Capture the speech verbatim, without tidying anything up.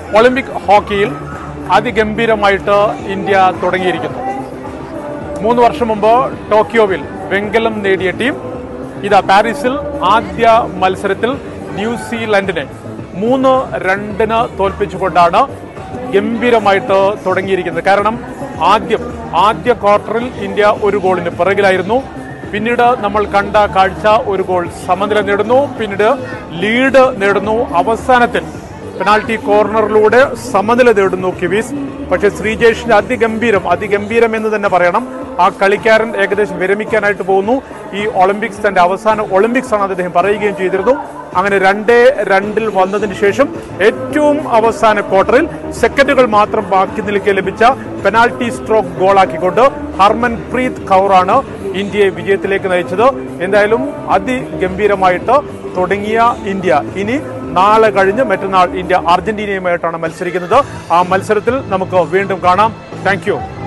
Olympic ഹോക്കിയിൽ അതിഗംഭീരമായിട്ട് India തുടങ്ങിയിരിക്കുന്നു. മൂന്ന് വർഷം മുമ്പ് ടോക്കിയോവിൽ വെങ്കലം നേടിയ ടീം ഇതാ പാരീസിൽ ആദ്യ മത്സരത്തിൽ ന്യൂസിലൻഡിനെ മൂന്ന് രണ്ടിന് തോൽപ്പിച്ചുകൊണ്ടാണ് ഗംഭീരമായിട്ട് തുടങ്ങിയിരിക്കുന്നത്. കാരണം ആദ്യം ആദ്യ ക്വാർട്ടറിൽ ഇന്ത്യ ഒരു ഗോളിന് പിറകിലായിരുന്നു. പിന്നീട് നമ്മൾ കണ്ട കാഴ്ച ഒരു ഗോൾ സമനില നേടുന്നു, പിന്നീട് ലീഡ് നേടുന്നു, അവസാനത്തിൽ പെനാൽറ്റി കോർണറിലൂടെ സമനില നേടുന്നു കിവീസ്. പക്ഷേ ശ്രീജേഷിന്റെ അതിഗംഭീരം അതിഗംഭീരം എന്ന് തന്നെ പറയണം. ആ കളിക്കാരൻ ഏകദേശം വിരമിക്കാനായിട്ട് പോകുന്നു. ഈ ഒളിമ്പിക്സ് തന്റെ അവസാന ഒളിമ്പിക്സ് ആണ് അദ്ദേഹം പറയുകയും ചെയ്തിരുന്നു. അങ്ങനെ രണ്ടേ രണ്ടിൽ വന്നതിന് ശേഷം ഏറ്റവും അവസാന ക്വാർട്ടറിൽ സെക്കൻഡുകൾ മാത്രം ബാക്കി നിൽക്കെ ലഭിച്ച പെനാൽറ്റി സ്ട്രോക്ക് ഗോളാക്കിക്കൊണ്ട് ഹർമൻപ്രീത് കൗറാണ് ഇന്ത്യയെ വിജയത്തിലേക്ക് നയിച്ചത്. എന്തായാലും അതിഗംഭീരമായിട്ട് തുടങ്ങിയ ഇന്ത്യ ഇനി നാളെ കഴിഞ്ഞ് മറ്റന്നാൾ ഇന്ത്യ അർജന്റീനയുമായിട്ടാണ് മത്സരിക്കുന്നത്. ആ മത്സരത്തിൽ നമുക്ക് വീണ്ടും കാണാം. Thank U.